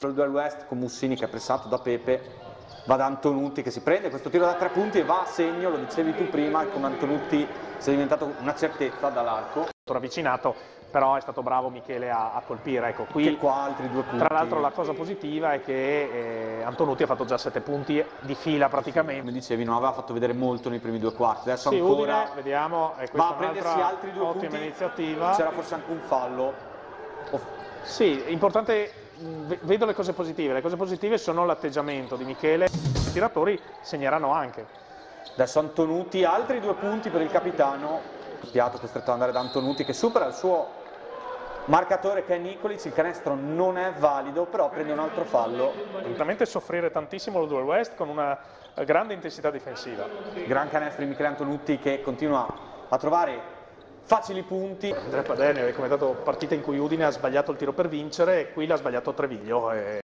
il duel West con Mussini che è pressato da Pepe, va da Antonutti che si prende questo tiro da 3 punti e va a segno, lo dicevi tu prima, con Antonutti sia diventato una certezza dall'arco. Ravvicinato, però è stato bravo Michele a colpire. Ecco, qui qua altri 2 punti. Tra l'altro la cosa positiva è che Antonutti ha fatto già 7 punti di fila praticamente. Come dicevi, non aveva fatto vedere molto nei primi 2 quarti, adesso sì, ancora Udine, vediamo, va a prendersi altri 2 ottima punti. Iniziativa. C'era forse anche un fallo. Sì, importante, vedo le cose positive sono l'atteggiamento di Michele, i tiratori segneranno anche. Adesso Antonutti, altri 2 punti per il capitano, Piatto costretto ad andare da Antonutti che supera il suo marcatore che è Nicolic, il canestro non è valido, però prende un altro fallo. Veramente soffrire tantissimo lo duel West con una grande intensità difensiva. Gran canestro di Michele Antonutti che continua a trovare facili punti. Andrea Padeni aveva commentato partita in cui Udine ha sbagliato il tiro per vincere e qui l'ha sbagliato Treviglio.